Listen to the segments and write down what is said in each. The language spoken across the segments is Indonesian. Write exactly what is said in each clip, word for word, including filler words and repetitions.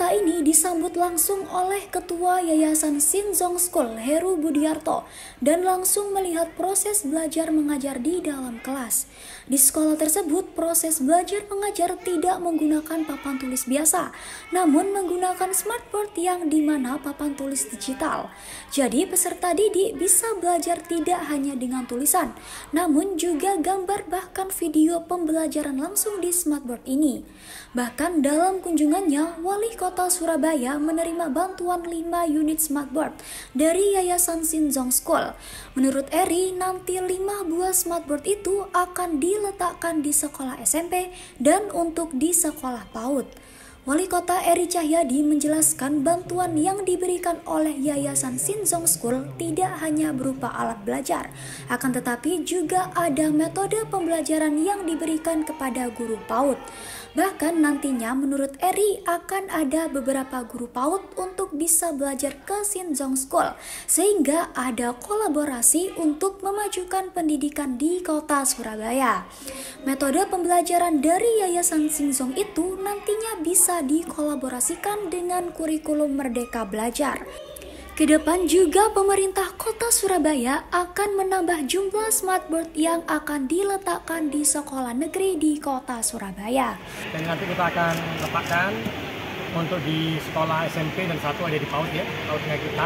kota ini disambut langsung oleh Ketua Yayasan Shinzong School Heru Budiarto dan langsung melihat proses belajar mengajar di dalam kelas. Di sekolah tersebut, proses belajar mengajar tidak menggunakan papan tulis biasa, namun menggunakan smartboard yang dimana papan tulis digital. Jadi peserta didik bisa belajar tidak hanya dengan tulisan, namun juga gambar bahkan video pembelajaran langsung di smartboard ini. Bahkan dalam kunjungannya, Wali Kota Surabaya menerima bantuan lima unit smartboard dari Yayasan Shinzong School. Menurut Eri, nanti lima buah smartboard itu akan diletakkan di sekolah S M P dan untuk di sekolah PAUD. Wali Kota Eri Cahyadi menjelaskan bantuan yang diberikan oleh Yayasan Shinzong School tidak hanya berupa alat belajar, akan tetapi juga ada metode pembelajaran yang diberikan kepada guru PAUD. Bahkan nantinya menurut Eri akan ada beberapa guru PAUD untuk bisa belajar ke Shinzong School, sehingga ada kolaborasi untuk memajukan pendidikan di kota Surabaya. Metode pembelajaran dari Yayasan Shinzong itu nantinya bisa dikolaborasikan dengan kurikulum Merdeka Belajar. Kedepan juga pemerintah kota Surabaya akan menambah jumlah smartboard yang akan diletakkan di sekolah negeri di kota Surabaya. Dan nanti kita akan letakkan untuk di sekolah S M P dan satu ada di PAUD ya, PAUDnya kita.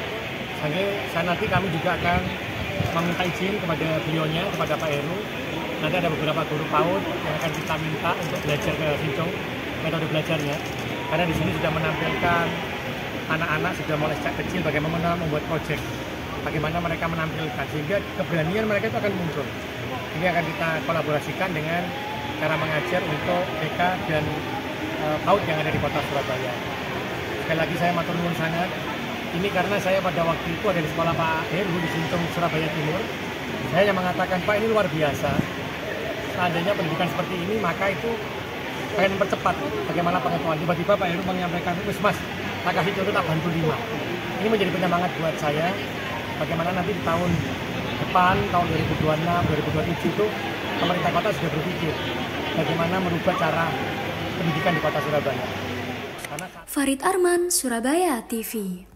Saya nanti kami juga akan meminta izin kepada beliaunya, kepada Pak Heru. Nanti ada beberapa guru PAUD yang akan kita minta untuk belajar ke Shinzong metode belajarnya. Karena di sini sudah menampilkan anak-anak sudah mulai sejak kecil bagaimana membuat proyek, bagaimana mereka menampilkan, sehingga keberanian mereka itu akan muncul. Ini akan kita kolaborasikan dengan cara mengajar untuk T K dan e, PAUD yang ada di kota Surabaya. Sekali lagi saya matur nuwun sangat. Ini karena saya pada waktu itu ada di sekolah Pak Heru di Shinzong Surabaya Timur. Saya yang mengatakan, Pak, ini luar biasa. Seandainya pendidikan seperti ini, maka itu pengen mempercepat bagaimana pengetahuan. Tiba-tiba Pak Heru menyampaikan, wis mas, tak kasih contoh, tak bantu lima. Ini menjadi penyemangat buat saya, bagaimana nanti di tahun depan, tahun dua ribu dua puluh enam, dua ribu dua puluh tujuh itu, pemerintah kota sudah berpikir bagaimana merubah cara pendidikan di kota Surabaya. Karena Farid Arman, Surabaya T V.